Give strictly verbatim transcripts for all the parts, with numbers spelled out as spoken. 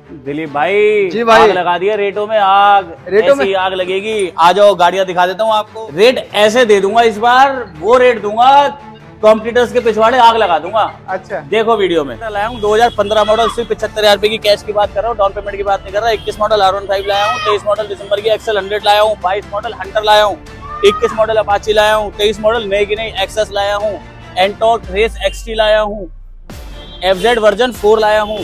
दिलीप भाई जी भाई, आग लगा दिया रेटों में, आग रेटों में आग लगेगी। आ जाओ गाड़ियां दिखा देता हूँ आपको। रेट ऐसे दे दूंगा इस बार, वो रेट दूंगा कॉम्पिटिटर्स के पिछवाड़े आग लगा दूंगा। अच्छा, देखो वीडियो में लाया हूँ दो हजार पंद्रह मॉडल, सिर्फ पचहत्तर हजार रुपए की कैश की बात कर रहा हूँ, डाउन पेमेंट की बात नहीं कर रहा। इक्कीस मॉडल आर वन फाइव लाया हूँ, तेईस मॉडल दिसंबर की एक्सेल हंड्रेड लाया हूँ, बाईस मॉडल हंटर लाया हूँ, इक्कीस मॉडल अपाची लाया हूँ, तेईस मॉडल नई की नई एक्सेस लाया हूँ, एंटॉर्क रेस एक्सटी लाया हूँ, एफजेड वर्जन फोर लाया हूँ,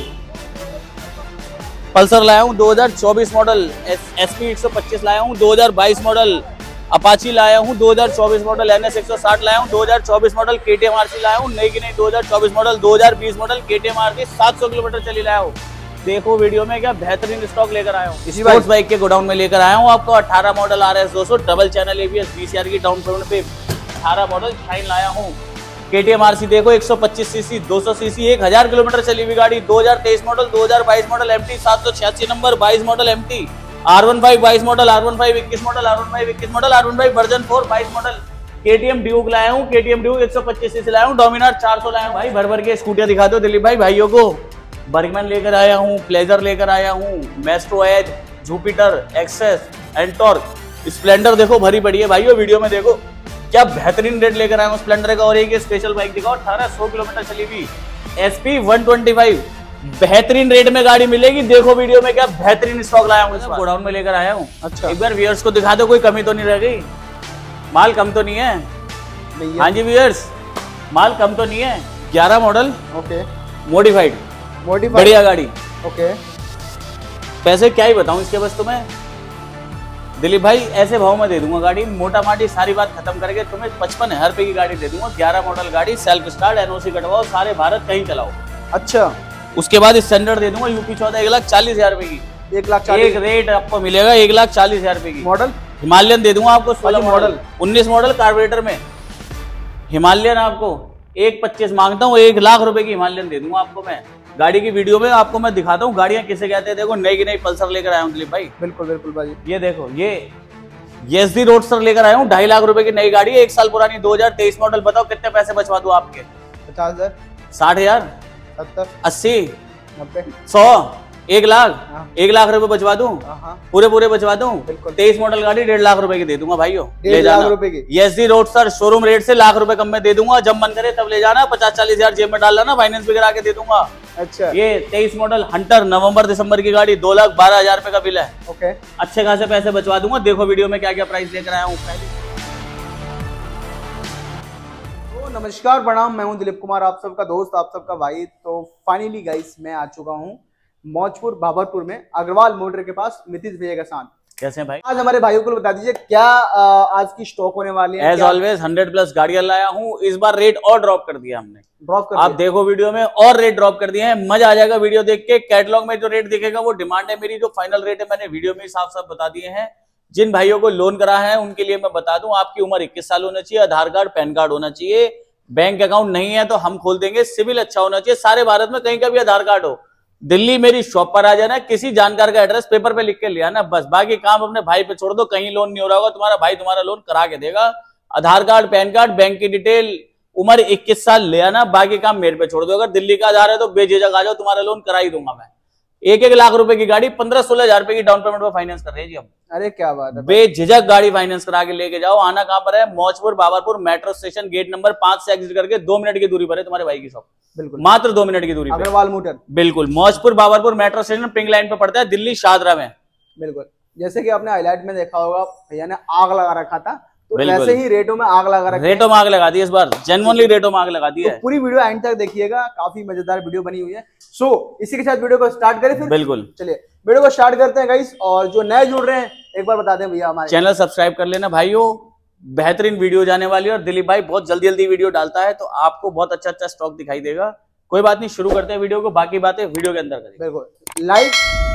पल्सर लाया हूँ दो हजार चौबीस मॉडल, एसपी एक सौ पच्चीस लाया हूँ, दो हजार बाईस मॉडल अपाची लाया हूँ, दो हजार चौबीस मॉडल एनएस एक सौ साठ लाया हूँ, दो हजार चौबीस मॉडल केटीएम आरसी लाया हूँ, नई की नई दो हजार चौबीस मॉडल, दो हजार बीस मॉडल केटीएम आरसी सात सौ किलोमीटर चली लाया हूँ। देखो वीडियो में क्या बेहतरीन स्टॉक लेकर आया हूँ। स्पोर्ट्स बाइक के गोडाउन में लेकर आया हूँ आपको अठारह मॉडल आरएस दो सौ डबल चैनल एबीएस बीस हजार की डाउन पेमेंट पे अठारह मॉडल शाइन लाया हूँ। केटीएम आरसी देखो एक सौ पच्चीस सीसी दो सौ सीसी एक हजार किलोमीटर चली हुई गाड़ी, दो हजार तेईस मॉडल, दो हजार बाईस मॉडल एमटी सात सौ छियासी नंबर, बाईस model MT, R one five बाईस मॉडल, आर वन फाइव इक्कीस मॉडल, आर वन फाइव इक्कीस model, R one five version four बाईस मॉडल, केटीएम ड्यूक लाया हूँ, केटीएम ड्यूक एक सौ पच्चीस सीसी लाया हूँ, डोमिनार चार सौ लाया हूँ। भाई भर भर के स्कूटियां दिखा दो दिलीप भाई भाइयों को। बर्गमैन लेकर आया हूँ, प्लेजर लेकर आया हूँ, Maestro Edge, Jupiter, Access, Ntorq, Splendor देखो भरी पड़ी है भाइयों। वीडियो में देखो क्या बेहतरीन रेट लेकर आया हूँ स्प्लेंडर का। और एक स्पेशल बाइक दिखाओ अठारह सौ किलोमीटर चली हुई एसपी वन ट्वेंटी फाइव, बेहतरीन रेट में गाड़ी मिलेगी। देखो वीडियो में क्या बेहतरीन स्टॉक लाया हूँ, गोडाउन में लेकर आया हूँ। अच्छा, एक बार व्यूअर्स को दिखा दो, कोई कमी तो नहीं रह गई, माल कम तो नहीं है। हाँ जी व्यूअर्स, माल कम तो नहीं है। ग्यारह मॉडल, ओके, मॉडिफाइड, मॉडिफाइड बढ़िया गाड़ी, ओके। पैसे क्या ही बताऊं इसके, बस तुम्हें दिलीप भाई ऐसे भाव में दे दूंगा गाड़ी, मोटा माटी सारी बात खत्म करके तुम्हें पचपन हजार रुपए की गाड़ी दे दूंगा। ग्यारह मॉडल गाड़ी, सेल्फ स्टार्ट, एनओसी कटवाओ, सारे भारत कहीं चलाओ। अच्छा, उसके बाद स्टैंडर्ड दे दूंगा यूपी चौदह एक लाख चालीस हजार रुपए की, एक लाख एक रेट आपको मिलेगा एक लाख चालीस हजार रुपए की। मॉडल हिमालयन दे दूंगा आपको सोलह मॉडल, उन्नीस मॉडल कार्बोरेटर में हिमालयन आपको एक पच्चीस मांगता हूँ, एक लाख रुपए की हिमालयन दे दूंगा आपको मैं। गाड़ी की वीडियो में आपको मैं दिखाता हूँ गाड़ियां किसे कहते हैं। देखो नई की नई पल्सर लेकर आया हूँ दिलीप भाई। बिल्कुल बिल्कुल भाई, ये देखो ये एसडी रोडस्टर लेकर आया हूँ, ढाई लाख रुपए की नई गाड़ी है, एक साल पुरानी, दो हजार तेईस मॉडल। बताओ कितने पैसे बचवा दूं आपके? पचास हजार, साठ हजार, सत्तर, अस्सी, नब्बे, सौ, एक लाख, एक लाख रुपए बचवा दूं, पूरे पूरे बचवा दूं। तेईस मॉडल गाड़ी डेढ़ लाख रुपए की दे दूंगा भाइयों, ले जाना। एसडी रोडस्टर शोरूम रेट से लाख रुपए कम में दे दूंगा, जब मन करे तब ले जाना। पचास चालीस हजार जेब में डाल लेना, फाइनेंस भी करा के दे दूंगा। अच्छा, ये तेईस मॉडल हंटर नवंबर दिसंबर की गाड़ी, दो लाख बारह हजार रुपए का बिल है। ओके, अच्छे खासे पैसे बचवा दूंगा। देखो वीडियो में क्या क्या प्राइस लेकर आया हूँ। तो नमस्कार प्रणाम, मैं हूँ दिलीप कुमार, आप सबका दोस्त, आप सबका भाई। तो फाइनली गाइस मैं आ चुका हूँ मौजपुर बाबरपुर में अग्रवाल मोटर के पास नीतीश भैया के साथ। कैसे हैं भाई? आज हमारे भाइयों को बता दीजिए क्या आ, आज की स्टॉक होने वाली है। एज ऑलवेज हंड्रेड प्लस गाड़ियां लाया हूँ। इस बार रेट और ड्रॉप कर दिया हमने, ड्रॉप कर आप दिया। देखो वीडियो में और रेट ड्रॉप कर दिए हैं, मजा आ जाएगा वीडियो देख के। कैटलॉग में जो रेट दिखेगा वो डिमांड है मेरी, जो फाइनल रेट है मैंने वीडियो में साफ साफ बता दिए हैं। जिन भाइयों को लोन करा है उनके लिए मैं बता दूं, आपकी उम्र इक्कीस साल होना चाहिए, आधार कार्ड पैन कार्ड होना चाहिए, बैंक अकाउंट नहीं है तो हम खोल देंगे, सिविल अच्छा होना चाहिए, सारे भारत में कहीं का भी आधार कार्ड हो, दिल्ली मेरी शॉप पर आ जाना, किसी जानकार का एड्रेस पेपर पे लिख के ले आना, बस। बाकी काम अपने भाई पे छोड़ दो, कहीं लोन नहीं हो रहा होगा, तुम्हारा भाई तुम्हारा लोन करा के देगा। Aadhaar card PAN card bank की डिटेल, उम्र इक्कीस साल ले आना, बाकी काम मेरे पे छोड़ दो। अगर दिल्ली का आधार है तो बेझिझक आ जाओ, तुम्हारा लोन करा ही दूंगा मैं। एक एक लाख रुपए की गाड़ी पंद्रह सोलह हजार रुपए की डाउन पेमेंट पर फाइनेंस कर रहे हैं जी हम। अरे क्या बात है, बेझिझक गाड़ी फाइनेंस करा के लेके जाओ। आना कहां पर है? Maujpur Babarpur metro station gate number पांच से एग्जिट करके दो मिनट की दूरी पर है तुम्हारे भाई की शॉप। बिल्कुल, मात्र दो मिनट की दूरी पर अग्रवाल मोटर। बिल्कुल, Maujpur Babarpur metro station pink line पे पड़ता है, दिल्ली शाहदरा में। बिल्कुल, जैसे कि आपने हाईलाइट में देखा होगा भैया ने आग लगा रखा था, तो ऐसे ही रेटों में आग लगा रखा है। रेटों में आग लगा दी इस बार, जेन्युइनली रेटों में आग लगा दी है। तो पूरी वीडियो एंड तक देखिएगा, काफी मजेदार वीडियो बनी हुई है। सो इसी के साथ वीडियो को स्टार्ट करें फिर। बिल्कुल, चलिए वीडियो को स्टार्ट करते हैं गाइस। और जो नए जुड़ रहे हैं एक बार बता दें भैया, हमारे चैनल सब्सक्राइब कर लेना भाइयों, बेहतरीन वीडियो जाने वाली है। और दिलीप भाई बहुत जल्दी जल्दी वीडियो डालता है, तो आपको बहुत अच्छा अच्छा स्टॉक दिखाई देगा। कोई बात नहीं, शुरू करते हैं वीडियो को, बाकी बातें वीडियो के अंदर करें। बिल्कुल, लाइक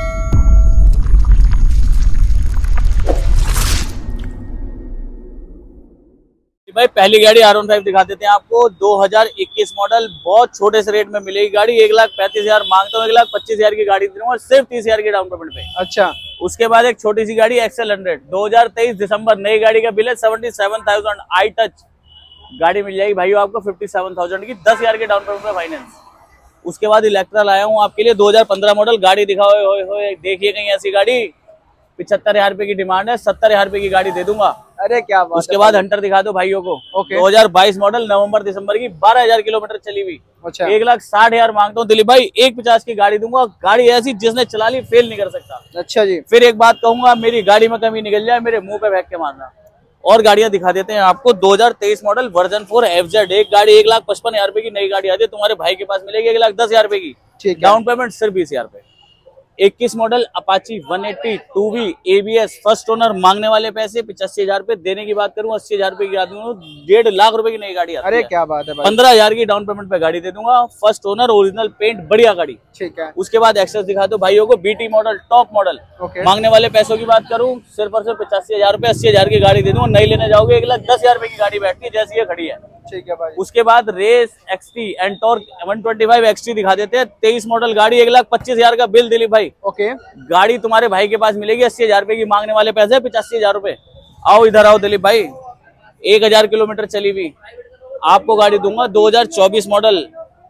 भाई पहली गाड़ी आर वन फाइव दिखा देते हैं आपको, दो हजार इक्कीस मॉडल, बहुत छोटे से रेट में मिलेगी गाड़ी। एक लाख पैंतीस हजार मांगता हूँ, एक लाख पच्चीस हजार की गाड़ी दूंगा सिर्फ तीस हजार की डाउन पेमेंट पे। अच्छा, उसके बाद एक छोटी सी गाड़ी एक्सेल हंड्रेड, दो हजार तेईस दिसंबर, नई गाड़ी का बिल है सेवेंटी सेवन थाउजेंड, आई टच गाड़ी मिल जाएगी भाइयों आपको फिफ्टी सेवन थाउजेंड की, दस हजार के डाउन पेमेंट पे फाइनेंस। उसके बाद इलेक्ट्रा लाया हूँ आपके लिए दो हज़ार पंद्रह मॉडल। गाड़ी दिखाओ, होए होए देखिए कहीं ऐसी गाड़ी। पिछहत्तर हजार रुपए की डिमांड है, सत्तर हजार रुपए की गाड़ी दे दूंगा। अरे क्या बात। उसके बाद हंटर दिखा दो भाइयों को। ओके। दो हज़ार बाईस मॉडल, नवंबर दिसंबर की, बारह हजार किलोमीटर चली हुई। अच्छा। एक लाख साठ हजार मांगता हूँ दिलीप भाई, एक पचास की गाड़ी दूंगा। गाड़ी ऐसी जिसने चला ली फेल नहीं कर सकता। अच्छा जी। फिर एक बात कहूंगा, मेरी गाड़ी में कमी निकल जाए मेरे मुंह पे फेंक के मारना। और गाड़ियां दिखा देते हैं आपको। दो हज़ार तेईस मॉडल वर्जन फोर एफजेड, एक गाड़ी एक लाख पचपन हजार रुपए की नई गाड़ी आती है तुम्हारे भाई के पास मिलेगी एक लाख दस हजार रुपए की। ठीक है। डाउन पेमेंट सिर्फ बीस हजार रुपए। इक्कीस model Apache one eighty two V ABS first owner, मांगने वाले पैसे पिचासी हजार रुपए, देने की बात करूं अस्सी हजार रुपए की आदमी हूं। डेढ़ लाख रुपए की नई गाड़ी आती है। अरे क्या बात है भाई। पंद्रह हजार की डाउन पेमेंट पे गाड़ी दे दूंगा। फर्स्ट ओनर, ओरिजिनल पेंट, बढ़िया गाड़ी। ठीक है। उसके बाद एक्सेस दिखा दो भाइयों को, BT model top model. Okay. मांगने वाले पैसों की बात करूं सिर्फ और सिर्फ पचासी हजार रुपए, अस्सी हजार की गाड़ी दे दूंगा। नई लेने जाओगे एक लाख दस हजार रुपए की गाड़ी बैठती है जैसी ये खड़ी है। ठीक है भाई। उसके बाद race XT Ntorq one twenty five XT दिखा देते हैं। तेईस मॉडल गाड़ी, एक लाख पच्चीस हजार का बिल दिलीप भाई। ओके। गाड़ी तुम्हारे भाई के पास मिलेगी अस्सी हजार रुपए की, मांगने वाले पैसे पचासी हजार रुपए। आओ इधर आओ दिलीप भाई, एक हजार किलोमीटर चली हुई आपको गाड़ी दूंगा। दो हज़ार चौबीस model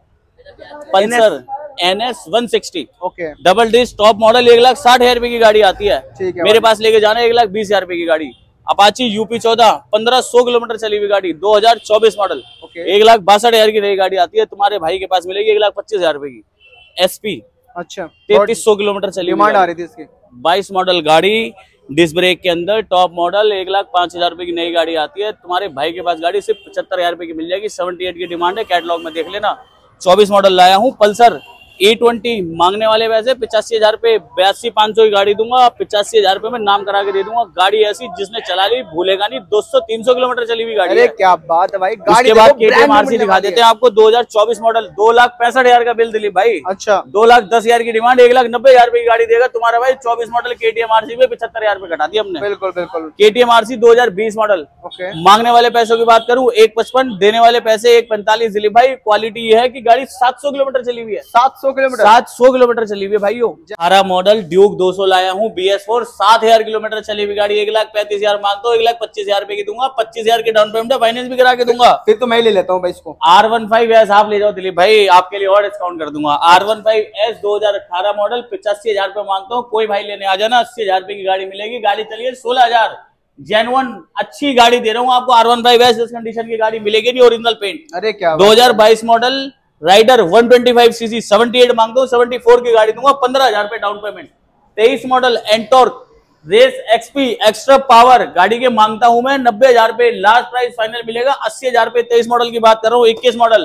Pulsar N S one sixty, okay. Double disc top model, एक लाख साठ हजार रुपए की गाड़ी आती है। ठीक है। मेरे पास लेके जाना एक लाख बीस हजार रुपए की गाड़ी। अपाची यूपी चौदह, पंद्रह सौ किलोमीटर चली हुई गाड़ी, दो हज़ार चौबीस मॉडल, एक लाख बासठ हजार की नई गाड़ी आती है तुम्हारे भाई के पास मिलेगी एक लाख पच्चीस हजार रुपए की। एसपी, अच्छा, तैतीस सौ किलोमीटर चली डिमांड आ रही थी इसकी। बाईस मॉडल गाड़ी, डिस्क ब्रेक के अंदर, टॉप मॉडल, एक लाख पांच हजार रुपए की नई गाड़ी आती है तुम्हारे भाई के पास। गाड़ी सिर्फ पचहत्तर हजार रुपए की मिल जाएगी। सेवेंटी एट की डिमांड है, कैटलॉग में देख लेना। चौबीस मॉडल लाया हूँ पल्सर ए ट्वेंटी, मांगने वाले वैसे पिचासी हजार रुपए, बयासी पांच सौ की गाड़ी दूंगा। पिचासी हजार रुपए में नाम करा के दे दूंगा। गाड़ी ऐसी जिसने चला ली भूलेगा नहीं। दो सौ तीन सौ किलोमीटर चली हुई गाड़ी। अरे क्या बात है भाई। गाड़ी उसके बाद केटीएम आरसी दिखा देते हैं आपको। दो हज़ार चौबीस मॉडल, दो लाख पैंसठ हजार का बिल दिलीप भाई। अच्छा। दो लाख दस हजार की डिमांड, एक लाख नब्बे हजार रुपए की गाड़ी देगा तुम्हारा भाई। चौबीस मॉडल केटीएम आरसी में पचहत्तर हजार रुपए घटा दिया हमने। बिल्कुल बिल्कुल। केटीएम आरसी दो हज़ार बीस मॉडल, ओके। मांगने वाले पैसों की बात करूं एक पचपन, देने वाले पैसे एक पैंतालीस दिलीप भाई। क्वालिटी ये है कि गाड़ी सात सौ किलोमीटर चली हुई है। सात सौ किलोमीटर सात सौ किलोमीटर चली हुई है भाइयों। अठारह मॉडल ड्यूक दो सौ लाया हूँ बी एस फोर, सात हजार किलोमीटर चली हुई गाड़ी, एक लाख पैंतीस हजार मांगता हूँ, एक लाख पच्चीस हजार रुपए की दूंगा। पच्चीस हजार की डाउन पेमेंट, फाइनेंस भी करा के दूंगा। फिर तो मैं ही ले लेता हूँ भाई इसको। आर वन फाइव एस आप ले जाओ दिलीप भाई, आपके लिए और डिस्काउंट कर दूंगा। आर वन फाइव एस दो हज़ार अठारह मॉडल, पिचासी हजार रुपए मांगता हूँ। कोई भाई लेने आ जाना, अस्सी हजार रुपए की गाड़ी मिलेगी। गाड़ी चलिए सोलह हजार, जेन्युइन अच्छी गाड़ी दे रहा हूँ आपको। आर वन फाइव एस इस कंडीशन की गाड़ी मिलेगी नहीं, ओरिजिनल पेंट। अरे क्या दो हज़ार बाईस model Raider one twenty five CC, अठहत्तर मांगता हूँ, चौहत्तर की गाड़ी दूंगा, पंद्रह हजार रुपए डाउन पेमेंट। तेईस model Ntorq race XP extra power, गाड़ी के मांगता हूं मैं नब्बे हजार रुपए, लास्ट प्राइस फाइनल मिलेगा अस्सी हजार रुपए। तेईस मॉडल की बात कर रहा हूँ। इक्कीस मॉडल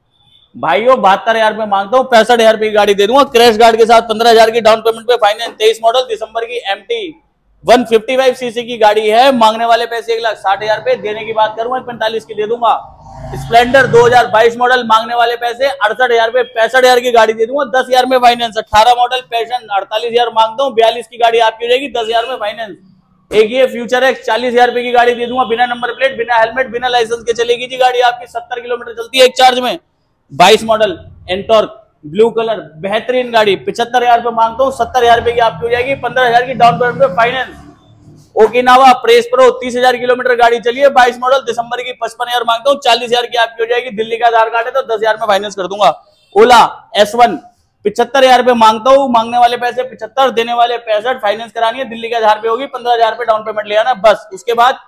भाइयों बहत्तर हजार रुपए मांगता हूँ, पैंसठ हजार रुपए की गाड़ी दे दूंगा क्रैश गार्ड के साथ, पंद्रह हजार की डाउन पेमेंट पे फाइनेंस। तेईस मॉडल दिसंबर की MT one fifty five CC की गाड़ी है, मांगने वाले पैसे एक लाख साठ हजार रुपए, देने की बात करूंगा पैंतालीस की दे दूंगा। स्प्लेंडर दो हज़ार बाईस मॉडल, मांगने वाले पैसे अड़सठ हजार रुपए, पैंसठ हजार की गाड़ी दे दूंगा, दस हजार में फाइनेंस। अठारह मॉडल पैशन अड़तालीस हजार मांगता हूँ, बयालीस की गाड़ी आपकी हो जाएगी, दस हजार में फाइनेंस। एक ये फ्यूचर एक्स चालीस हजार रुपए की गाड़ी दे दूंगा, बिना नंबर प्लेट, बिना हेलमेट, बिना लाइसेंस के चलेगी जी गाड़ी आपकी, सत्तर किलोमीटर चलती है एक चार्ज में। बाईस मॉडल एंटॉर्क ब्लू कलर, बेहतरीन गाड़ी, पिछहत्तर हजार रुपए मांगता हूँ, सत्तर हजार रुपए की आपकी हो जाएगी, पंद्रह हजार की डाउन पेमेंट पे फाइनेंस। ओकिनावा प्रेस प्रो तीस हजार किलोमीटर गाड़ी चली है, बाईस मॉडल दिसंबर की, पचपन हजार मांगता हूँ, चालीस हजार की आपकी हो जाएगी, दिल्ली का आधार कार्ड है तो दस हजार में फाइनेंस कर दूंगा। ओला एस वन पिछहत्तर हजार रुपए मांगता हूँ, मांगने वाले पैसे पिछहत्तर, देने वाले पैंसठ, फाइनेंस करानी है, दिल्ली का आधार पे होगी, पंद्रह हजार रुपए डाउन पेमेंट ले आना बस। उसके बाद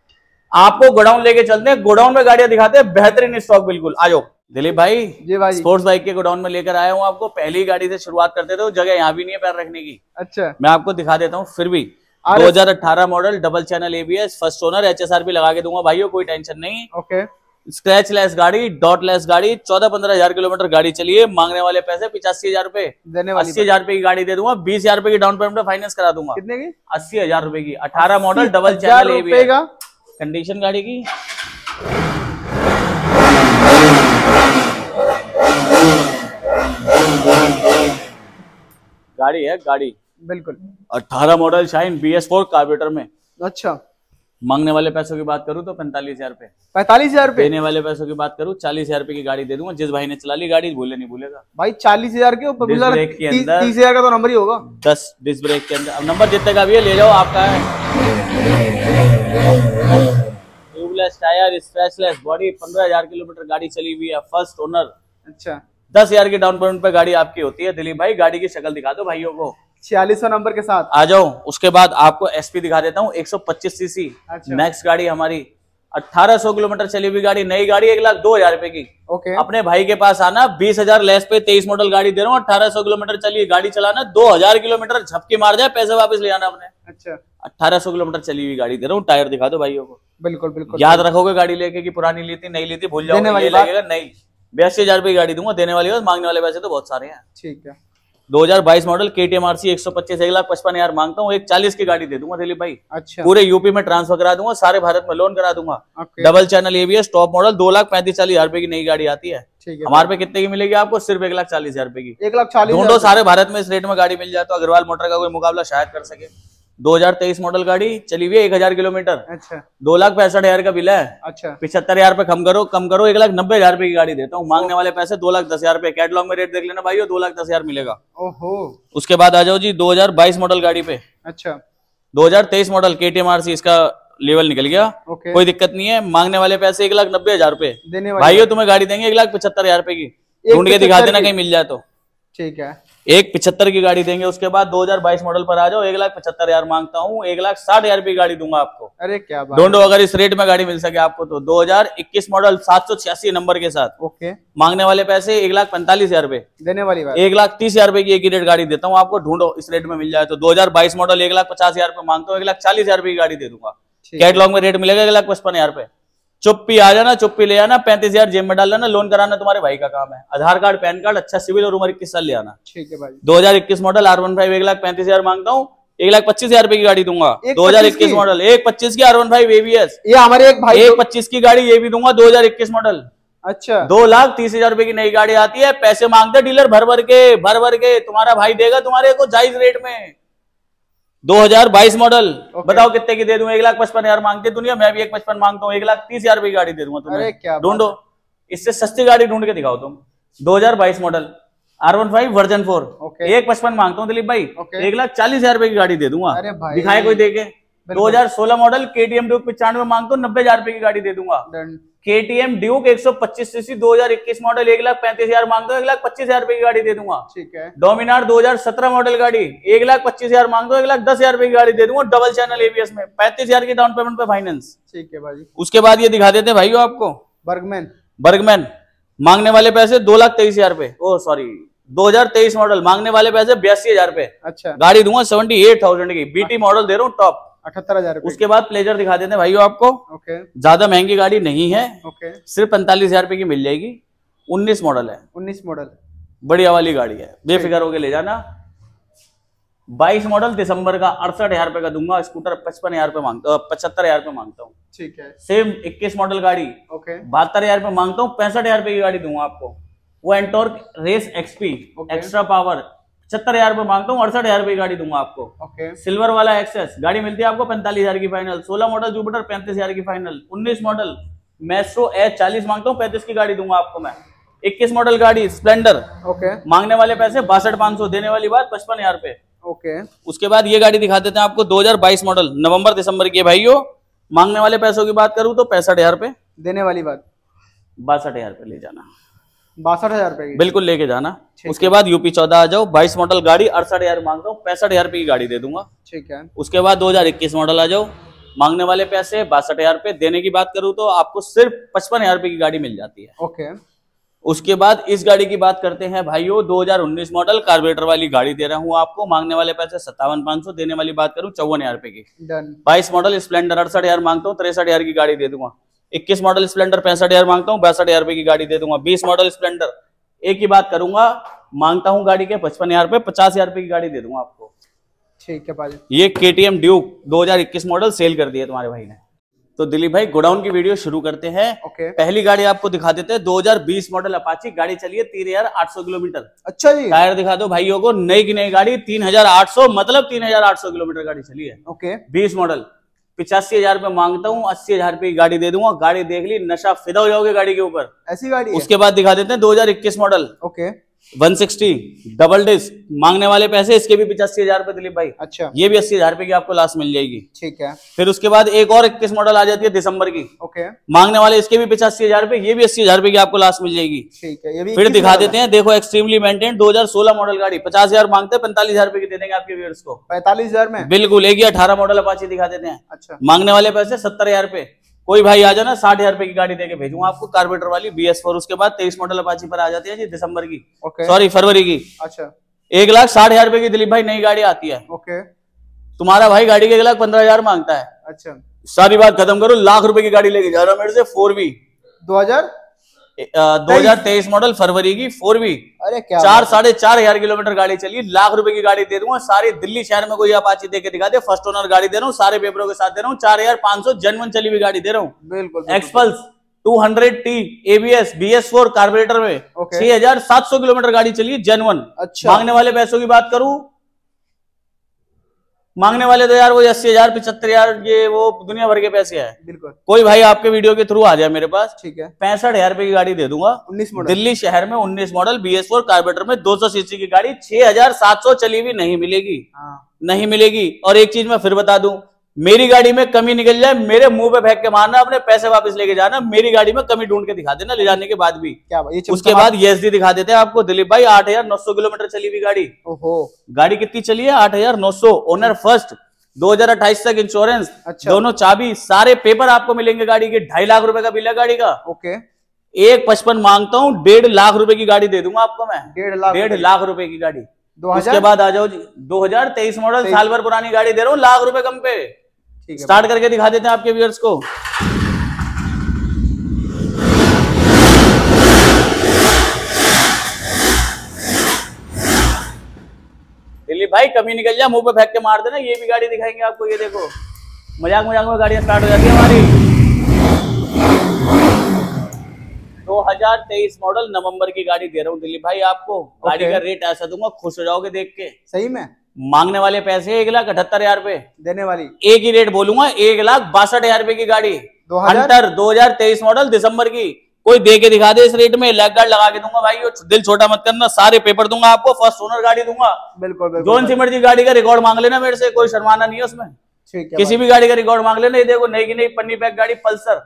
आपको गोडाउन लेके चलते हैं, गोडाउन में गाड़ियां दिखाते हैं, बेहतरीन स्टॉक बिल्कुल। आ जाओ दिलीप भाई। जी भाई। स्पोर्ट्स बाइक के गोडाउन में लेकर आया हूँ आपको, पहली गाड़ी से शुरुआत करते थे, जगह यहाँ भी नहीं है पैर रखने की। अच्छा, मैं आपको दिखा देता हूँ फिर भी। दो हज़ार अठारह model double channel ABS, first owner, HSR भी लगा के दूंगा भाइयों, कोई टेंशन नहीं। ओके। स्क्रैच लेस गाड़ी, डॉट लेस गाड़ी, चौदह पंद्रह हजार किलोमीटर गाड़ी चली है, मांगने वाले पैसे पिचासी हजार रुपए, अस्सी हजार रुपए की गाड़ी दे दूंगा, बीस हजार रुपए की डाउन पेमेंट फाइनेंस करा दूंगा। कितने की? अस्सी हजार रुपए की, अठारह model double channel ABS, condition गाड़ी की। गाड़ी है गाड़ी बिल्कुल। अठारह model Shine B S four carburettor में। अच्छा। मांगने वाले पैसों की बात करूं तो पैंतालीस हजार रुपए, पैंतालीस हजार रुपए, देने वाले पैसों की बात करूं चालीस हजार रुपए की गाड़ी दे दूंगा। जिस भाई ने चला ली गाड़ी भूले नहीं भूलेगा भाई। चालीस हजार के ऊपर डिस्क ब्रेक के अंदर तीस हजार का तो नंबर ही होगा। दस डिस्क ब्रेक के अंदर, अब नंबर जितने का भी है ले जाओ, आपका है। ट्यूबलेस टायर, स्क्रैचलेस बॉडी, पंद्रह हजार किलोमीटर गाड़ी चली हुई है, फर्स्ट ओनर। अच्छा। दस हजार की डाउन पेमेंट पे गाड़ी आपकी होती है। दिलीप भाई गाड़ी की शक्ल दिखा दो भाइयों को, छियालीस सौ नंबर के साथ आ जाओ। उसके बाद आपको एसपी दिखा देता हूँ, एक सौ पच्चीस सीसी अच्छा। नेक्स्ट गाड़ी हमारी अठारह सौ किलोमीटर चली हुई गाड़ी, नई गाड़ी एक लाख दो हजार रुपए की। ओके अपने भाई के पास आना, बीस हजार लेस पे तेईस मॉडल गाड़ी दे रहा हूँ, अठारह सौ किलोमीटर चली गाड़ी चलाना, दो हजार किलोमीटर झपकी मार जाए पैसे वापस ले आना अपने। अच्छा अठारह सौ किलोमीटर चली हुई गाड़ी दे रहा हूँ, टायर दिखा दो भाइयों को। बिल्कुल बिल्कुल याद रखोगे गाड़ी लेके कि पुरानी ली थी, नई ली थी, भूल जाओगे, ये लगेगा नहीं। बयासी हजार रुपए की गाड़ी दूंगा, देने वाली बात, मांगने वाले पैसे तो बहुत सारे हैं। ठीक है। दो हजार बाईस मॉडल केटीएम आरसी एक सौ पच्चीस, एक लाख पचपन हजार मांगता हूँ, एक चालीस की गाड़ी दे दूंगा दिलीप भाई। अच्छा। पूरे यूपी में ट्रांसफर करा दूंगा, सारे भारत में लोन करा दूंगा। Okay. Double channel ABS top model, दो लाख पैंतीस चालीस हजार रुपए की नई गाड़ी आती है। ठीक है। हमारे पे कितने की मिलेगी आपको? सिर्फ एक लाख चालीस हजार रुपए की। एक लाख चालीस ढूंढो सारे भारत में इस रेट में गाड़ी मिल जाए तो अग्रवाल मोटर का कोई मुकाबला शायद कर सके। दो हजार तेईस मॉडल गाड़ी चली हुई है, एक हजार किलोमीटर, अच्छा। दो लाख पैंसठ हजार का बिल है। अच्छा। पिछहत्तर हजार पे कम करो, कम करो, एक लाख नब्बे हजार रुपए की गाड़ी देता हूँ, मांगने वाले पैसे दो लाख दस हजार रुपए। कैटलॉग में रेट देख लेना भाई, दो लाख दस हजार मिलेगा। ओहो। उसके बाद आ जाओ जी दो हजार बाईस मॉडल गाड़ी पे। अच्छा। दो हजार तेईस मॉडल केटीएम आरसी, इसका लेवल निकल गया। ओके। कोई दिक्कत नहीं है, मांगने वाले पैसे एक लाख नब्बे हजार रुपए देने वाले भाइयों, तुम्हें गाड़ी देंगे एक लाख पचहत्तर हजार रुपए की। ढूंढ के दिखा देना कहीं मिल जाए तो। ठीक है। एक पिछहत्तर की गाड़ी देंगे। उसके बाद दो हजार बाईस मॉडल पर आ जाओ, एक लाख पचहत्तर हजार मांगता हूँ, एक लाख साठ हजार रुपए की गाड़ी दूंगा आपको। अरे क्या बात। ढूंढो अगर इस रेट में गाड़ी मिल सके आपको तो। दो हजार इक्कीस मॉडल सात सौ छियासी नंबर के साथ, ओके। मांगने वाले पैसे एक लाख पैंतालीस हजार रुपए, देने वाली बात, एक लाख तीस हजार रुपए की एक ही रेट गाड़ी देता हूँ आपको। ढूंढो इस रेट में मिल जाए तो। दो हजार बाईस मॉडल एक लाख पचास हजार रुपए मांगता हूँ, एक लाख चालीस हजार रुपए की गाड़ी दे दूंगा। कैटलॉग में रेट मिलेगा एक लाख पचपन हजार रुपए। चुप्पी आ जाना, चुप्पी ले आना, पैंतीस हजार जेब में डाल लेना, लोन कराना तुम्हारे भाई का काम है। आधार कार्ड, पैन कार्ड, अच्छा सिविल और उम्र इक्कीस साल ले आना। ठीक है भाई। दो हजार इक्कीस मॉडल आर वन फाइव एक लाख पैंतीस हजार मांगता हूँ, एक लाख पच्चीस हजार रुपए की गाड़ी दूंगा। दो हजार इक्कीस मॉडल एक पच्चीस की आर वन फाइव एबीएस, ये हमारे एक भाई एक पच्चीस की गाड़ी ये भी दूंगा। दो हजार इक्कीस मॉडल, अच्छा। दो लाख तीस हजार रुपए की नई गाड़ी आती है। पैसे मांगते डीलर भर भर के, भर भर के, तुम्हारा भाई देगा तुम्हारे को जायज रेट में। दो हजार बाईस मॉडल बताओ कितने की दे दूं? एक लाख पचपन हजार मांगते दुनिया, मैं भी एक पचपन मांगता हूँ, एक लाख तीस हजार रुपए की गाड़ी दे दूंगा तुम्हें। ढूंढो इससे सस्ती गाड़ी ढूंढ के दिखाओ तुम। दो हजार बाईस model R one five version four, एक पचपन मांगता हूँ दिलीप भाई, एक लाख चालीस हजार रुपए की गाड़ी दे दूंगा। दिखाए कोई देके। दो हजार सोलह मॉडल केटीएम ड्यूक पिचानवे मांगता हूँ, नब्बे हजार रुपए की गाड़ी दे दूंगा। केटीएम ड्यूक एक सौ पच्चीस सीसी दो हजार इक्कीस मॉडल एक लाख पैंतीस हजार मांगता हूँ, एक लाख पच्चीस हजार रुपए की गाड़ी दे दूंगा। ठीक है। डोमिनार दो हजार सत्रह मॉडल गाड़ी एक लाख पच्चीस हजार मांगता हूँ, एक लाख दस हजार रुपए की गाड़ी दे दूंगा, डबल चैनल एबीएस में, पैंतीस हजार की डाउन पेमेंट पे फाइनेंस। ठीक है भाई। उसके बाद ये दिखा देते हैं भाइयों आपको बर्गमैन। बर्गमैन मांगने वाले पैसे दो लाख तेईस हजार रुपए, ओ सॉरी दो हजार तेईस मॉडल, मांगने वाले पैसे बयासी हजार रुपए। अच्छा। गाड़ी दूंगा सेवेंटी एट थाउजेंड की, बीटी मॉडल दे रहा हूँ टॉप, अठहत्तर हजार। उसके बाद प्लेजर दिखा देते हैं भाइयों आपको। ओके। ज्यादा महंगी गाड़ी नहीं है। ओके। सिर्फ पैंतालीस हजार रुपए की मिल जाएगी, उन्नीस मॉडल है। उन्नीस मॉडल बढ़िया वाली गाड़ी है, बेफिक्र होके ले जाना। बाईस मॉडल दिसंबर का अड़सठ हजार रुपए का दूंगा। स्कूटर पचपन हजार रुपए मांगता हूँ, पचहत्तर हजार रुपए मांगता हूँ। ठीक है। सेम इक्कीस मॉडल गाड़ी, ओके, बहत्तर हजार रुपए मांगता हूँ, पैंसठ हजार रुपए की गाड़ी दूंगा आपको। वो Ntorq race XP extra power पचहत्तर हजार रुपए मांगता हूँ, अड़सठ हजार रुपए की गाड़ी दूंगा आपको। ओके। सिल्वर वाला एक्सेस गाड़ी मिलती है आपको पैंतालीस हजार की फाइनल। सोलह मॉडल जुपिटर पैंतीस हजार की फाइनल। उन्नीस मॉडल मैस्ट्रो एच चालीस मांगता हूँ, पैंतीस की गाड़ी दूंगा आपको मैं। इक्कीस मॉडल गाड़ी स्प्लेंडर, ओके, मांगने वाले पैसे बासठ पांच सौ, देने वाली बात पचपन हजार रुपए। ओके। उसके बाद ये गाड़ी दिखा देते हैं आपको दो हजार बाईस मॉडल, नवंबर दिसंबर की भाइयों। मांगने वाले पैसों की बात करूं तो पैंसठ हजार रुपए, देने वाली बात बासठ हजार रुपए ले जाना। बासठ हजार रुपए बिल्कुल लेके जाना। उसके बाद यूपी चौदह आ जाओ, बाईस मॉडल गाड़ी अड़सठ हजार मांगता हूँ, पैंसठ हजार रुपए की गाड़ी दे दूंगा। ठीक है। उसके बाद दो हजार इक्कीस मॉडल आ जाओ, मांगने वाले पैसे बासठ हजार रुपए, देने की बात करूं तो आपको सिर्फ पचपन हजार रुपए की गाड़ी मिल जाती है। ओके। उसके बाद इस गाड़ी की बात करते हैं भाइयों, दो हजार उन्नीस मॉडल कार्बोरेटर वाली गाड़ी दे रहा हूं आपको, मांगने वाले पैसे सत्तावन पांच सौ, देने वाली बात करूं चौवन हजार रुपए की। डन। बाईस मॉडल स्प्लेंडर अड़सठ हजार मांगता हूँ, तिरसठ हजार की गाड़ी दे दूंगा। इक्कीस मॉडल स्प्लेंडर पैंसठ हजार मांगता हूँ, बासठ हजार रुपए की गाड़ी दे दूंगा। बीस मॉडल स्प्लेंडर एक ही बात करूंगा, मांगता हूं गाड़ी के पचपन हजार रुपए, पचास हजार रुपए की गाड़ी दे दूंगा आपको। ठीक है भाई। ये केटीएम ड्यूक दो हजार इक्कीस मॉडल सेल कर दिया तुम्हारे भाई ने। तो दिलीप भाई गोडाउन की वीडियो शुरू करते हैं। okay. पहली गाड़ी आपको दिखा देते हैं, दो हजार बीस मॉडल अपाची, गाड़ी चली है तीन हजार आठ सौ किलोमीटर। अच्छा जी। टायर दिखा दो भाइयों को, नई की नई गाड़ी, तीन हजार आठ सौ मतलब तीन हजार आठ सौ किलोमीटर गाड़ी चली है। ओके। बीस मॉडल पिचासी हजार रुपए मांगता हूँ, अस्सी हजार रुपए की गाड़ी दे दूंगा। गाड़ी देख ली, नशा फिदा हो जाओगे गाड़ी के ऊपर, ऐसी गाड़ी है। उसके बाद दिखा देते हैं दो हजार इक्कीस model, okay, one sixty double disc, मांगने वाले पैसे इसके भी पचासी हजार रुपए दिलीप भाई। अच्छा, ये भी अस्सी हजार रुपए की आपको लास्ट मिल जाएगी। ठीक है। फिर उसके बाद एक और इक्कीस मॉडल आ जाती है दिसंबर की। ओके, मांगने वाले इसके भी पचासी हजार रुपए, ये भी अस्सी हजार रुपए की आपको लास्ट मिल जाएगी। ठीक है। ये भी फिर दिखा देते हैं, देखो एक्सट्रीमली मेंटेन दो हजार सोलह मॉडल गाड़ी, पचास हजार मांगते हैं, पैंतालीस हजार रुपए की दे देंगे आपके व्यूअर्स को। पैंतालीस हजार में बिल्कुल। एक ही अठारह मॉडल अपाची दिखा देते हैं। अच्छा, मांगने वाले पैसे सत्तर हजार रुपए। कोई भाई आ जाना, साठ हजार रुपए की गाड़ी देके भेजूंगा आपको, कार्बोरेटर वाली बी एस फोर। उसके बाद तेईस मॉडल अपाची पर आ जाती है जी दिसंबर की, सॉरी फरवरी की। अच्छा, एक लाख साठ हजार रुपए की दिलीप भाई नई गाड़ी आती है। ओके, तुम्हारा भाई गाड़ी के एक लाख पंद्रह हजार मांगता है। अच्छा, सारी बात खत्म करो, लाख रुपए की गाड़ी लेके जा रहा हूं मेरे से, फोर वी दो हजार दो हजार तेईस मॉडल फरवरी की, फोर वी। अरे क्या चार साढ़े चार हजार किलोमीटर गाड़ी चली, लाख रुपए की गाड़ी दे दूंगा। सारी दिल्ली शहर में कोई अपाची दे के दिखा दे, फर्स्ट ओनर गाड़ी दे रहा हूँ, सारे पेपरों के साथ दे रहा हूँ। चार हजार पांच सौ जनवन चली हुई गाड़ी दे रहा हूँ। बिल्कुल, Xpulse two hundred T ABS B S four carburettor में छह हजार सात सौ किलोमीटर गाड़ी चली है जनवन। अच्छा, मांगने वाले पैसों की बात करूं, मांगने वाले तो यार वो अस्सी हजार पिछहत्तर हजार ये वो दुनिया भर के पैसे है। बिल्कुल। कोई भाई आपके वीडियो के थ्रू आ जाए मेरे पास, ठीक है, पैंसठ हजार रुपए की गाड़ी दे दूंगा। उन्नीस मॉडल दिल्ली शहर में उन्नीस model B S four carburettor में दो सौ सीसी की गाड़ी छह हजार सात सौ चली हुई नहीं मिलेगी। हाँ, नहीं मिलेगी। और एक चीज मैं फिर बता दूं, मेरी गाड़ी में कमी निकल जाए, मेरे मुंह पे फेंक के मारना, अपने पैसे वापस लेके जाना। मेरी गाड़ी में कमी ढूंढ के दिखा देना ले जाने के बाद भी। क्या ये उसके बाद ईएसडी दिखा देते हैं आपको दिलीप भाई, आठ हजार नौ सौ किलोमीटर चली हुई गाड़ी। ओहो, गाड़ी कितनी चली है? आठ हजार नौ सौ। ओनर फर्स्ट, दो हजार अट्ठाईस तक इंश्योरेंस। अच्छा, दोनों चाबी, सारे पेपर आपको मिलेंगे गाड़ी के। ढाई लाख रुपए का बिल है गाड़ी का। ओके, एक पचपन मांगता हूँ, डेढ़ लाख रुपए की गाड़ी दे दूंगा आपको मैं। डेढ़ लाख डेढ़ लाख रुपए की गाड़ी। उसके बाद आ जाओ जी, दो हजार तेईस मॉडल, साल भर पुरानी गाड़ी दे रहा हूँ, लाख रुपए कम पे। स्टार्ट करके दिखा देते हैं आपके व्यूअर्स को। दिलीप भाई कमी निकल जाए, मुंह पे फेंक के मार देना। ये भी गाड़ी दिखाएंगे आपको, ये देखो। मजाक मजाक में गाड़ियां स्टार्ट हो जाती है हमारी। दो हजार तेईस मॉडल नवंबर की गाड़ी दे रहा हूँ दिलीप भाई आपको। गाड़ी का रेट ऐसा दूंगा, खुश हो जाओगे देख के। सही में? मांगने वाले पैसे एक लाख अठहत्तर हजार रुपए, देने वाली एक ही रेट बोलूंगा, एक लाख बासठ हजार रुपए की गाड़ी। हंटर दो हजार तेईस मॉडल दिसंबर की। कोई दे के दिखा दे इस रेट में, लैग गार्ड लगा के दूंगा भाई। दिल छोटा मत करना, सारे पेपर दूंगा आपको, फर्स्ट ओनर गाड़ी दूंगा। बिल्कुल, बिल्कुल। जोन सी मर्जी गाड़ी का रिकॉर्ड मांग लेना मेरे से, कोई शर्माना नहीं है उसमें। ठीक है, किसी भी गाड़ी का रिकॉर्ड मांग लेना। ये देखो नई की नई पन्नी पैक गाड़ी, पल्सर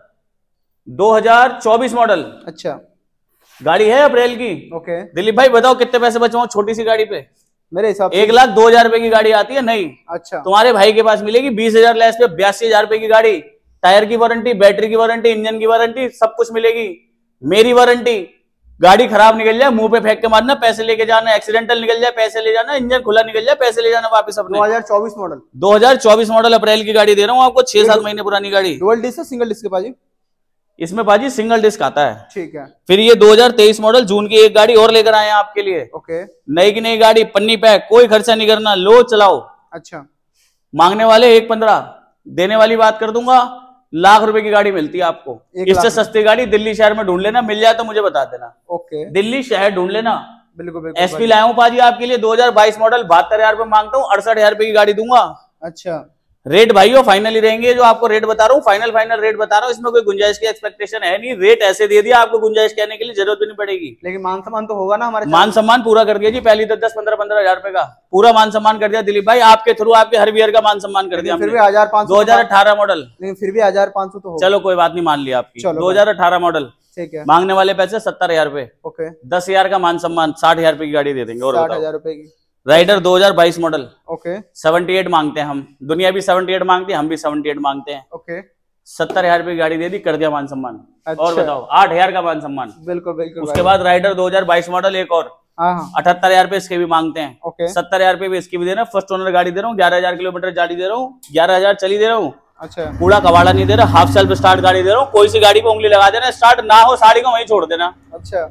दो हजार चौबीस मॉडल। अच्छा, गाड़ी है अप्रैल की। ओके, दिलीप भाई बताओ कितने पैसे बचवाऊं छोटी सी गाड़ी पे? मेरे हिसाब से एक लाख दो हजार रुपए की गाड़ी आती है नई। अच्छा, तुम्हारे भाई के पास मिलेगी बीस हजार लेस पे बयासी हजार रुपए की गाड़ी। टायर की वारंटी, बैटरी की वारंटी, इंजन की वारंटी, सब कुछ मिलेगी। मेरी वारंटी। गाड़ी खराब निकल जाए, मुंह पे फेंक के मारना, पैसे लेके जाना। एक्सीडेंटल निकल जाए, पैसे ले जाना। इंजन खुला निकल जाए, पैसे ले जाना वापस अपने। दो हजार चौबीस मॉडल दो हजार चौबीस मॉडल अप्रैल की गाड़ी दे रहा हूँ आपको, छह सात महीने पुरानी गाड़ी। डुअल डिस्क है सिंगल डिस्क के पाजी? इसमें पाजी सिंगल डिस्क आता है। ठीक है। फिर ये दो हजार तेईस मॉडल जून की एक गाड़ी और लेकर आए हैं आपके लिए। ओके, नई की नई गाड़ी, पन्नी पैक, कोई खर्चा नहीं करना, लो चलाओ। अच्छा, मांगने वाले एक पंद्रह, देने वाली बात कर दूंगा, लाख रुपए की गाड़ी मिलती है आपको। इससे सस्ती गाड़ी दिल्ली शहर में ढूंढ लेना, मिल जाए तो मुझे बता देना। ओके, दिल्ली शहर ढूंढ लेना। बिल्कुल, बिल्कुल। एसपी लाया हूँ पाजी आपके लिए, दो हजार बाईस मॉडल, बहत्तर हजार रुपए मांगता हूँ, अड़सठ हजार रुपए की गाड़ी दूंगा। अच्छा, रेट भाइयों फाइनली रहेंगे, जो आपको रेट बता रहा हूँ, फाइनल फाइनल रेट बता रहा हूँ। इसमें कोई गुंजाइश की एक्सपेक्टेशन है नहीं, रेट ऐसे दे दिया, आपको गुंजाइश कहने के लिए जरूरत भी नहीं पड़ेगी। लेकिन मान सम्मान तो होगा ना हमारे? मान सम्मान पूरा कर दिया जी, पहली तो दस पंद्रह पंद्रह हजार रुपए का पूरा मान सम्मान कर दिया दिलीप भाई आपके थ्रू। आपके हर वीयर का मान सम्मान कर दिया। फिर भी हजार पाँच सौ दो हजार अठारह मॉडल, लेकिन फिर भी हजार पाँच सौ तो होगा। चलो कोई बात नहीं, मान लिया आपकी। दो हजार अठारह मॉडल, ठीक है। मांगने वाले पैसे सत्तर हजार रुपए। ओके, दस हजार का मान सम्मान, साठ हजार रुपए की गाड़ी दे देंगे। और साठ हजार रुपए की राइडर दो हजार बाईस मॉडल। ओके, अठहत्तर मांगते हैं हम, दुनिया भी अठहत्तर मांगती है, हम भी अठहत्तर मांगते हैं। ओके, सत्तर हजार रुपए की गाड़ी दे दी, कर दिया मान सम्मान। अच्छा। और बताओ, आठ हजार का मान सम्मान। बिल्कुल, बिल्कुल। उसके बाद राइडर दो हजार बाईस मॉडल एक और, अठहत्तर हजार रुपए इसके भी मांगते हैं। ओके, सत्तर हजार रुपए भी इसकी भी दे रहा हूँ। फर्स्ट ओनर गाड़ी दे रहा हूँ, ग्यारह हजार किलोमीटर गाड़ी दे रहा हूँ, ग्यारह हजार चली दे रहा हूँ। अच्छा, कूड़ा कबाड़ा नहीं दे रहा, हाफ सेल्फ स्टार्ट गाड़ी दे रहा हूँ। कोई सी गाड़ी पे उंगली लगा देना, स्टार्ट ना हो साड़ी को वहीं छोड़ देना। अच्छा,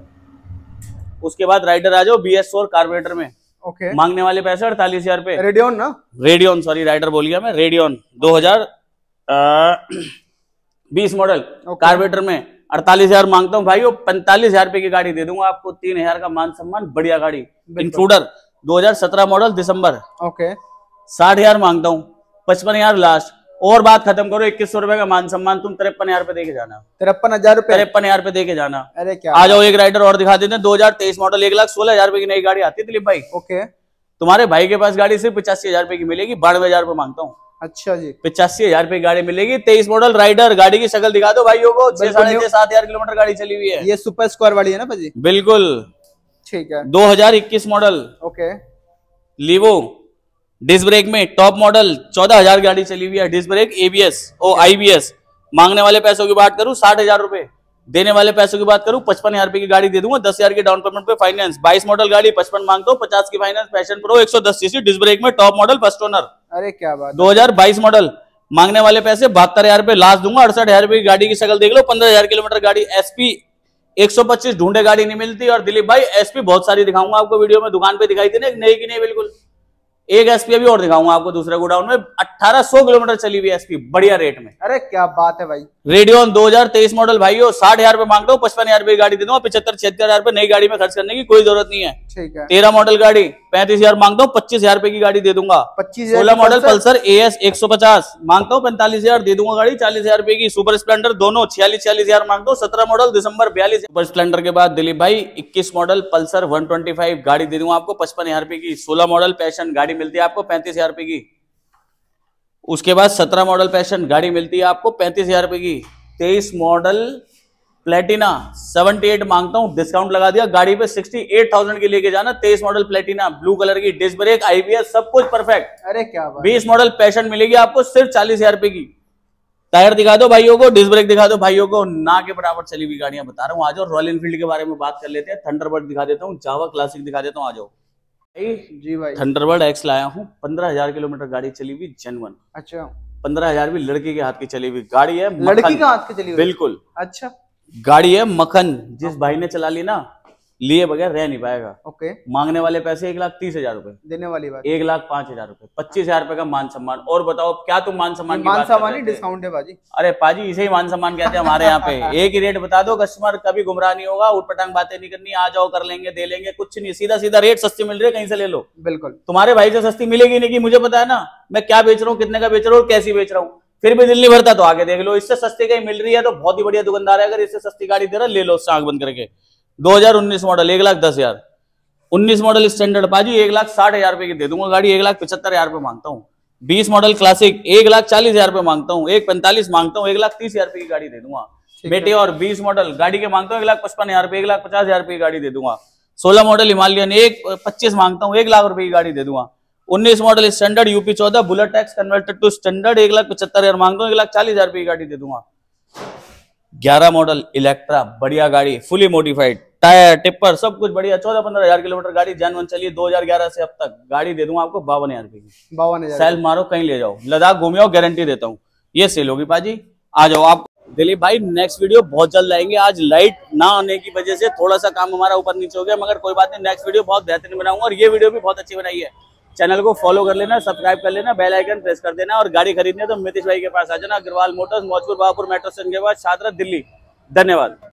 उसके बाद राइडर आ जाओ बी एस फोर कार्बोरेटर में। ओके, मांगने वाले पैसे अड़तालीस हजार रुपए। रेडियन ना, रेडियन, सॉरी राइडर बोल गया मैं, रेडियन दो हजार बीस मॉडल कार्बोरेटर में अड़तालीस हजार मांगता हूँ भाई। वो पैंतालीस हजार रुपए की गाड़ी दे दूंगा आपको, तीन हजार का मान सम्मान, बढ़िया गाड़ी। इंट्रूडर दो हजार सत्रह मॉडल दिसंबर, ओके, साठ हजार मांगता हूँ, पचपन हजार लास्ट। और बात खत्म करो, इक्कीस सौ रुपए का मान सम्मान, तुम तिरपन हजार रुपए देके जाना। तिरपन हजार रुपए तिरपन हजार रुपए देके जाना। अरे क्या, आ जाओ एक राइडर और दिखा देते हैं। दो हजार तेईस मॉडल, एक लाख सोलह हजार रुपए की नई गाड़ी आती है दिलीप भाई। ओके, तुम्हारे भाई के पास गाड़ी सिर्फ पचासी हजार रुपए की मिलेगी, बानवे हजार रुपए मांगता हूँ। अच्छा जी, पचासी हजार रुपए की गाड़ी मिलेगी। तेईस मॉडल राइडर, गाड़ी की शक्ल दिखा दो भाइयों को। छह साढ़े छह सात हजार किलोमीटर गाड़ी चली हुई है। ये सुपर स्क्वायर वाली है ना भाजी? बिल्कुल, ठीक है। दो हजार इक्कीस model, okay, Livo disc brake में टॉप मॉडल, चौदह हजार गाड़ी चली हुई है। डिस्क ब्रेक, एबीएस ओ आईबीएस। मांगने वाले पैसों की बात करूं साठ हजार रुपए, देने वाले पैसों की बात करूं पचपन हजार रुपए की गाड़ी दे दूंगा, दस हजार की डाउन पेमेंट पे फाइनेंस। बाईस मॉडल गाड़ी पचपन मांगता हूं, पचास की फाइनेंस। पैशन प्रो एक सौ दस सीसी डिस्क ब्रेक में टॉप मॉडल, फर्स्ट ओनर। अरे क्या बात, दो हजार बाईस मॉडल, मांगने वाले पैसे बहत्तर हजार रुपए, लास्ट दूंगा। अड़सठ हजार रुपए की गाड़ी की शक्ल देख लो, पंद्रह हजार किलोमीटर गाड़ी। एसपी एक सौ पच्चीस ढूंढे गाड़ी नहीं मिलती। और दिलीप भाई एसपी बहुत सारी दिखाऊंगा आपको वीडियो में, दुकान पे दिखाई थी ना, नई की नहीं बिल्कुल। एक एसपी अभी और दिखाऊंगा आपको दूसरे गोडाउन में, अठारह सौ किलोमीटर चली हुई एसपी, बढ़िया रेट में। अरे क्या बात है भाई। रेडियन दो हजार तेईस मॉडल भाइयों, साठ हजार रुपए मांगता हूँ, पचपन हजार रुपए की गाड़ी दे दूंगा। पचहत्तर छिहत्तर हजार रुपए नई गाड़ी में खर्च करने की कोई जरूरत नहीं है। ठीक है। तेरह मॉडल गाड़ी पैंतीस हजार मांगता हूँ, पच्चीस हजार रुपए की गाड़ी दे दूंगा। पच्चीस सोलह मॉडल पल्सर एएस एक सौ पचास मांगता हूँ, पैंतालीस हजार दे दूंगा गाड़ी, चालीस हजार रुपए की। सुपर स्प्लेंडर दोनों छियालीस छियालीस हजार मांगता हूँ, सत्रह मॉडल दिसंबर बयालीस। सुपर स्प्लेंडर के बाद दिलीप भाई इक्कीस model Pulsar one twenty five गाड़ी दे दूंगा आपको, पचपन हजार रुपए की। सोलह मॉडल पैशन गाड़ी मिलती है आपको पैंतीस हजार रुपए की। उसके बाद सत्रह मॉडल पैशन गाड़ी मिलती है आपको पैंतीस हजार रुपए की। तेईस मॉडल प्लेटिना अठहत्तर मांगता हूं, डिस्काउंट लगा दिया गाड़ी पे, अड़सठ हज़ार की लेके जाना। तेईस मॉडल प्लेटिना ब्लू कलर की, डिस्क ब्रेक, आईबीएस, सब कुछ परफेक्ट। अरे क्या बात। बीस मॉडल पैशन मिलेगी आपको सिर्फ चालीस हजार रुपए की। टायर दिखा दो भाइयों को, डिस्क ब्रेक दिखा दो भाइयों को, ना के बराबर चली हुई गाड़ियां बता रहा हूं। आ जाओ रॉयल एनफील्ड के बारे में बात कर लेते हैं। थंडरबर्ड दिखा देता हूँ, जावा क्लासिक दिखा देता हूँ, आ जाओ। जी भाई, थंडरबर्ड एक्स लाया हूँ, पंद्रह हजार किलोमीटर गाड़ी चली हुई, जेन्युइन। अच्छा, पंद्रह हजार भी लड़की के हाथ की चली हुई गाड़ी है। लड़की का हाथ की चली हुई? बिल्कुल। अच्छा, गाड़ी है मक्खन, जिस भाई ने चला ली ना, लिए बगैर रह नहीं पाएगा। ओके। मांगने वाले पैसे एक लाख तीस हजार रुपए, देने वाली बात एक लाख पांच हजार रुपए, पच्चीस हजार रुपए का मान सम्मान। और बताओ क्या तुम मान सम्मान की मान बात कर सम्मान रहे ही थे? डिस्काउंट है बाजी। अरे पाजी इसे ही मान सम्मान कहते हैं हमारे यहाँ पे। एक ही रेट बता दो, कस्टमर कभी गुमराह नहीं होगा, उठपटांग बातें नहीं करनी, आ जाओ कर लेंगे दे लेंगे, कुछ नहीं, सीधा सीधा रेट। सस्ती मिल रही है कहीं से ले लो। बिल्कुल, तुम्हारे भाई से सस्ती मिलेगी नहीं, कि मुझे पता है ना मैं क्या बेच रहा हूँ, कितने का बेच रहा हूँ और कैसी बेच रहा हूँ, फिर भी दिल नहीं भरता तो आगे देख लो। इससे सस्ती कहीं मिल रही है तो बहुत ही बढ़िया दुकानदार है, अगर इससे सस्ती गाड़ी दे रहा ले लो उससे आंख बंद करके। दो हजार उन्नीस मॉडल एक लाख दस हजार, उन्नीस मॉडल स्टैंडर्ड पाजी एक लाख साठ हजार रुपए की दे दूंगा गाड़ी, एक लाख पचहत्तर हजार रुपए मांगता हूँ। बीस मॉडल क्लासिक एक लाख चालीस हजार रुपए मांगता हूँ, एक पैंतालीस मांगता हूँ, एक लाख तीस हजार रुपए की गाड़ी दे दूंगा बेटे। और बीस मॉडल गाड़ी के मांगता हूँ एक लाख पचपन हजार रुपए, एक लाख पचास हजार रुपए की गाड़ी दे दूंगा। सोलह मॉडल हिमालयन एक पच्चीस मांगता हूँ, एक लाख रुपए की गाड़ी दे दूंगा। उन्नीस मॉडल स्टैंडर्ड यूपी चौदह Bullet tax converted to standard, एक लाख पचहत्तर हजार मांगता हूँ, एक लाख चालीस हजार रुपए की गाड़ी दे दूंगा। ग्यारह मॉडल इलेक्ट्रा बढ़िया गाड़ी, फुली मॉडिफाइड, टायर टिप्पर सब कुछ बढ़िया, चौदह पंद्रह हजार किलोमीटर गाड़ी जानवन चलिए दो हजार ग्यारह से अब तक। गाड़ी दे दूंगा आपको बावन हजार रुपए की, बावन हजार सेल्फ मारो कहीं ले जाओ, लद्दाख घूमे आओ, गारंटी देता हूँ ये सेल होगी पाजी। आ जाओ आप। दिलीप भाई नेक्स्ट वीडियो बहुत जल्द आएंगे। आज लाइट ना आने की वजह से थोड़ा सा काम हमारा ऊपर नीचे हो गया, मगर कोई बात नहीं, नेक्स्ट वीडियो बहुत बेहतरीन बनाऊंगा। और ये वीडियो भी बहुत अच्छी बनाई है। चैनल को फॉलो कर लेना, सब्सक्राइब कर लेना, बेल आइकन प्रेस कर देना। और गाड़ी खरीदनी है तो मितेश भाई के पास आ जाना, Agarwal motors, Maujpur, Babupur metro station के पास, शादरा, दिल्ली। धन्यवाद।